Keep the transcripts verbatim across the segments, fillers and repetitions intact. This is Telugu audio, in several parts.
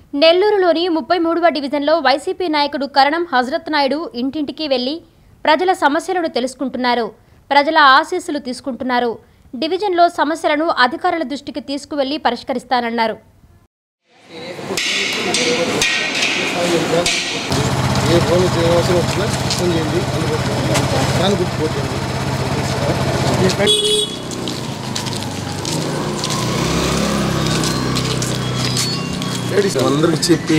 నెల్లూరులోని ముప్పై మూడవ డివిజన్లో వైసీపీ నాయకుడు కరణం హజరత్ నాయుడు ఇంటింటికి వెళ్లి ప్రజల సమస్యలను తెలుసుకుంటున్నారు. ప్రజల ఆశీస్సులు తీసుకుంటున్నారు. డివిజన్లో సమస్యలను అధికారుల దృష్టికి తీసుకువెళ్లి పరిష్కరిస్తానన్నారు. అందరికి చెప్పి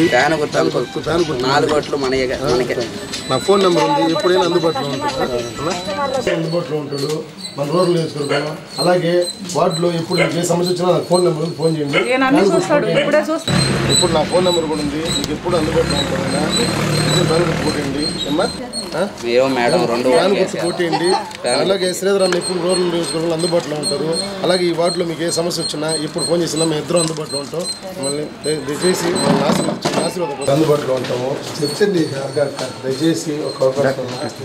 నా ఫోన్ నెంబర్ ఉంది, ఎప్పుడైనా అందుబాటులో ఉంటుంది అందుబాటులో ఉంటాడు. మన రోడ్లు వేసుకుంటాం. అలాగే వార్డులో ఎప్పుడు ఏ సమస్య వచ్చినా నాకు ఫోన్ నెంబర్ ఉంది, ఫోన్ చేయండి. ఇప్పుడు నా ఫోన్ నెంబర్ కూడా ఉంది, మీకు ఎప్పుడు అందుబాటులో ఉంటాను. కొట్టండి అమ్మా, ఫ్యాన్ గుర్తు కొట్టేయండి. అలాగే శ్రీధర్ అన్న ఎప్పుడు రోడ్లు వేసుకోవడం అందుబాటులో ఉంటారు. అలాగే ఈ వార్డులో మీకు ఏ సమస్య వచ్చినా ఎప్పుడు ఫోన్ చేసినా మేము ఇద్దరు అందుబాటులో ఉంటాం. మళ్ళీ దయచేసి మన ఆశీర్వాదం ఆశీర్వాదం అందుబాటులో ఉంటాము. చెప్తుంది దయచేసి ఒక అవకాశం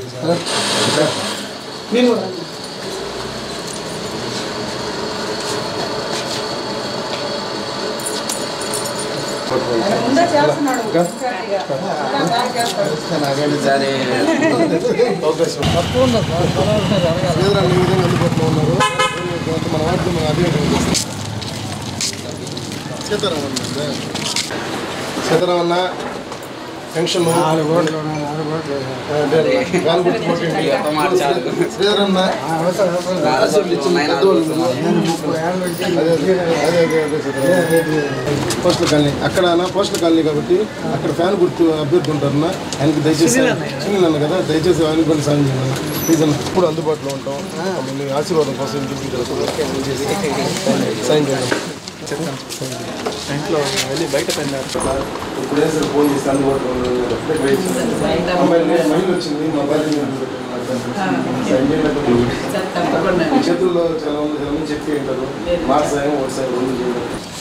అందుబాటులో ఉన్నారు. మన వాటిలో మనం అదే సీతారామన్న సీతారామన్న పెన్షన్ శ్రీధరన్న పోస్టల్ కాలనీ అక్కడ పోస్టల్ కాలనీ కాబట్టి అక్కడ ఫ్యాన్ గుర్తు అభ్యర్థి ఉంటారన్న. ఆయనకి దయచేసి చిన్న కదా, దయచేసి ఆయన కొన్ని సాయం చేయాలి. ప్లీజ్ అన్న, ఇప్పుడు అందుబాటులో ఉంటాం. మీ ఆశీర్వాదం కోసం సాయం చేయాలి. ఇంట్లో వెళ్ళి బయట పెన్నారు. ఇప్పుడే సార్ ఫోన్ చేసి అందుబాటులో మైల్ వచ్చింది. మా బాధ్యత చేతుల్లో చాలా మంది చాలా మంది చెప్పి ఉంటారు. మాట సాయం ఒకటి సాయం రెండు చేయాలి.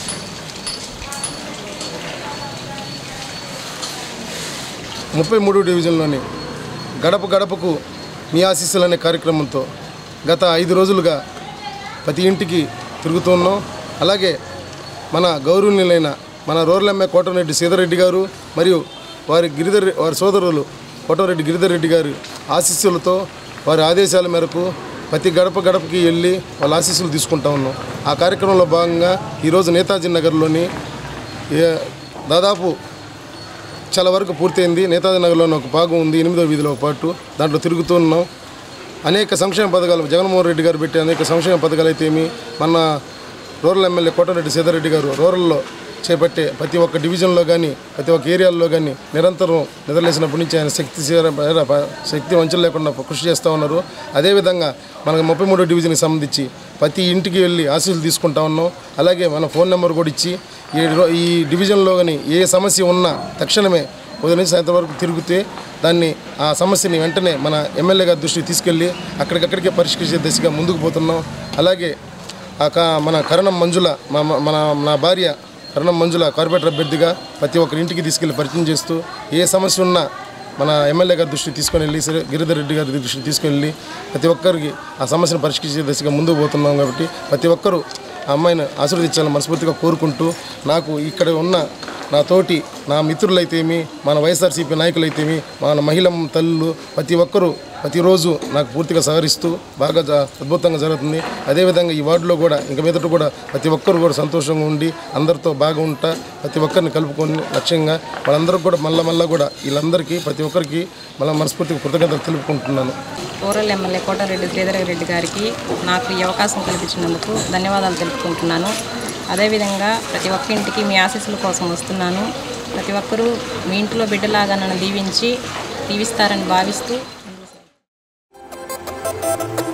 ముప్పై మూడు డివిజన్లోని గడప గడపకు మీ ఆశీస్సులు అనే కార్యక్రమంతో గత ఐదు రోజులుగా ప్రతి ఇంటికి తిరుగుతున్నాం. అలాగే మన గౌరవనీయులైన మన రూరల్ ఎమ్మెల్యే కోటమిరెడ్డి సీతారెడ్డి గారు మరియు వారి గిరిధర్ వారి సోదరులు కోటమిరెడ్డి గిరిధర్ రెడ్డి గారి ఆశీస్సులతో వారి ఆదేశాల మేరకు ప్రతి గడప గడపకి వెళ్ళి వాళ్ళ ఆశీస్సులు తీసుకుంటా ఉన్నాం. ఆ కార్యక్రమంలో భాగంగా ఈరోజు నేతాజీ నగర్లోని దాదాపు చాలా వరకు పూర్తయింది. నేతాజీ నగర్లోని ఒక భాగం ఉంది, ఎనిమిదో వీధిలో ఒక పాటు, దాంట్లో తిరుగుతున్నాం. అనేక సంక్షేమ పథకాలు జగన్మోహన్ రెడ్డి గారు పెట్టి అనేక సంక్షేమ పథకాలు అయితే ఏమి మన రూరల్ ఎమ్మెల్యే కోటమిరెడ్డి సీతారెడ్డి గారు రూరల్లో చేపట్టే ప్రతి ఒక్క డివిజన్లో కానీ ప్రతి ఒక్క ఏరియాల్లో కానీ నిరంతరం నిద్రలేసినప్పటి నుంచి ఆయన శక్తి శక్తి వంచన లేకుండా కృషి చేస్తూ ఉన్నారు. అదేవిధంగా మనకు ముప్పై మూడో డివిజన్కి సంబంధించి ప్రతి ఇంటికి వెళ్ళి ఆశీస్సులు తీసుకుంటా ఉన్నాం. అలాగే మన ఫోన్ నెంబర్ కూడా ఇచ్చి ఈ ఈ డివిజన్లో కానీ ఏ సమస్య ఉన్నా తక్షణమే ఉదయం నుంచి సాయంత్రం వరకు తిరిగితే దాన్ని ఆ సమస్యని వెంటనే మన ఎమ్మెల్యే గారి దృష్టికి తీసుకెళ్ళి అక్కడికక్కడికే పరిష్కరించే దిశగా ముందుకు పోతున్నాం. అలాగే మన కరణం మంజుల మన నా భార్య కరణం మంజుల కార్పొరేటర్ అభ్యర్థిగా ప్రతి ఒక్కరి ఇంటికి తీసుకెళ్ళి పరిచయం చేస్తూ ఏ సమస్య ఉన్నా మన ఎమ్మెల్యే గారి దృష్టికి తీసుకొని వెళ్ళి గిరిధర్ రెడ్డి గారి దృష్టికి తీసుకెళ్ళి ప్రతి ఒక్కరికి ఆ సమస్యను పరిష్కరించే దిశగా ముందుకు పోతున్నాం. కాబట్టి ప్రతి ఒక్కరూ ఆ అమ్మాయిని ఆశీర్వదించాలని మనస్ఫూర్తిగా కోరుకుంటూ, నాకు ఇక్కడ ఉన్న నా తోటి నా మిత్రులైతేమి మన వైఎస్ఆర్సీపీ నాయకులైతేమి మన మహిళా తల్లులు ప్రతి ఒక్కరూ ప్రతిరోజు నాకు పూర్తిగా సహకరిస్తూ బాగా అద్భుతంగా జరుగుతుంది. అదేవిధంగా ఈ వార్డులో కూడా ఇంక మీదట కూడా ప్రతి ఒక్కరు కూడా సంతోషంగా ఉండి అందరితో బాగా ఉంటా ప్రతి ఒక్కరిని కలుపుకొని లక్ష్యంగా వాళ్ళందరికీ కూడా మళ్ళా మళ్ళీ కూడా వీళ్ళందరికీ ప్రతి ఒక్కరికి మళ్ళీ మనస్ఫూర్తిగా కృతజ్ఞతలు తెలుపుకుంటున్నాను. రూరల్ ఎమ్మెల్యే కోటమిరెడ్డి శ్రీధర్ రెడ్డి గారికి నాకు ఈ అవకాశం కల్పించినందుకు ధన్యవాదాలు తెలుపుకుంటున్నాను. అదేవిధంగా ప్రతి ఒక్క ఇంటికి మీ ఆశీస్సుల కోసం వస్తున్నాను. ప్రతి ఒక్కరూ మీ ఇంట్లో బిడ్డలాగా నన్ను దీవించి దీవిస్తారని భావిస్తూ